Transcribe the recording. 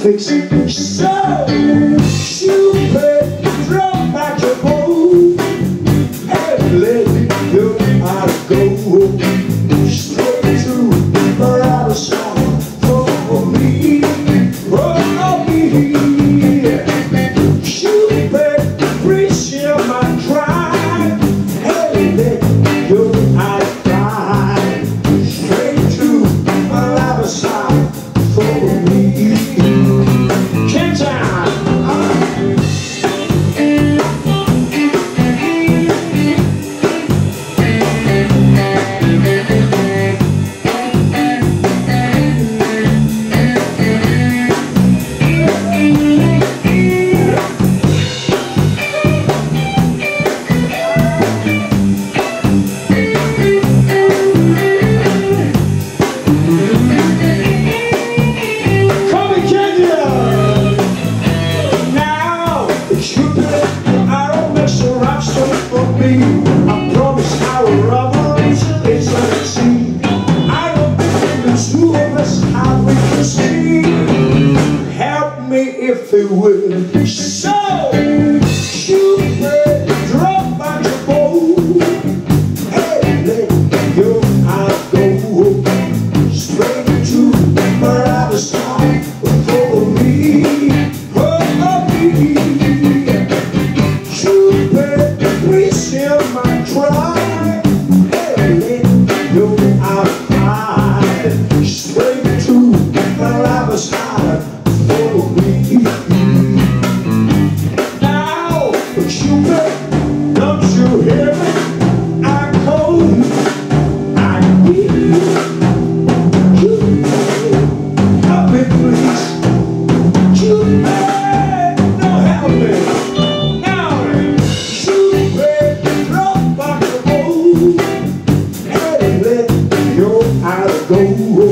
fix it. So Cupid, drop back your bow and let your heart go straight to my other side for me, for me. Cupid, appreciate my cry and let your heart fly straight to my other side for me. I promise I will rub until it's unseen. I don't think the two of us how we can see. Help me if you will. So Cupid, drop back your bow and let your heart go straight to my other side for me, for me. Cupid, hear my cry and let your heart fly straight to my other side for me. Now, Cupid, don't you hear me? I call you, I need you. Cupid, help me please. Cupid, don't help me. Go